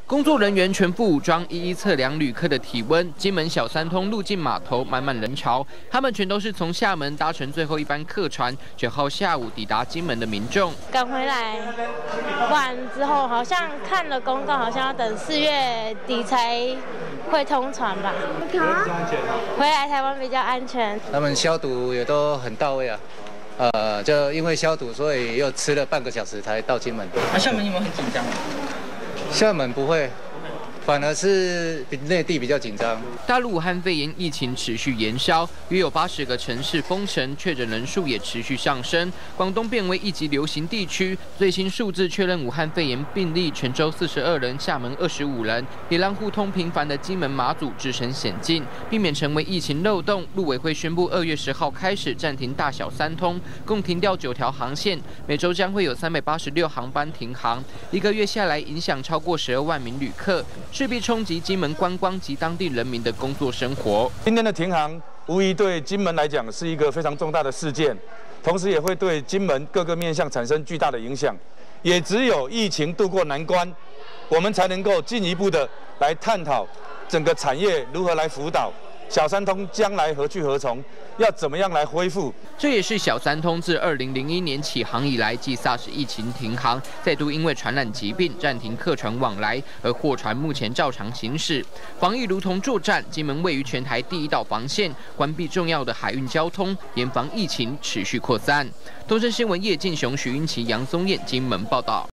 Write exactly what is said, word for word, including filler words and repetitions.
工作人员全副武装，一一测量旅客的体温。金门小三通入境码头满满人潮，他们全都是从厦门搭乘最后一班客船，九号下午抵达金门的民众。 赶回来完之后，好像看了公告，好像要等四月底才会通船吧？回来台湾比较安全。 他们消毒也都很到位啊。 呃，就因为消毒，所以又吃了半个小时才到金门。 那、啊、厦门有没有很紧张？ 厦门不会，反而是比内地比较紧张。 大陆武汉肺炎疫情持续延烧，约有八十个城市封城，确诊人数也持续上升。广东变为一级流行地区，最新数字确认武汉肺炎病例，泉州四十二人，厦门二十五人，也让互通频繁的金门、马祖置身险境，避免成为疫情漏洞。陆委会宣布，二月十号开始暂停大小三通，共停掉九条航线，每周将会有三百八十六航班停航。一个月下来，影响超过十二万名旅客，势必冲击金门观光及当地人民的工作生活。 今天的停航，无疑对金门来讲是一个非常重大的事件，同时也会对金门各个面向产生巨大的影响。也只有疫情渡过难关，我们才能够进一步的来探讨整个产业如何来辅导。 小三通将来何去何从？要怎么样来恢复？ 这也是小三通自二零零一年起航以来，继 SARS 疫情停航，再度因为传染疾病暂停客船往来，而货船目前照常行驶。防疫如同作战，金门位于全台第一道防线，关闭重要的海运交通，严防疫情持续扩散。东森新闻叶敬雄、许英奇、杨松燕金门报道。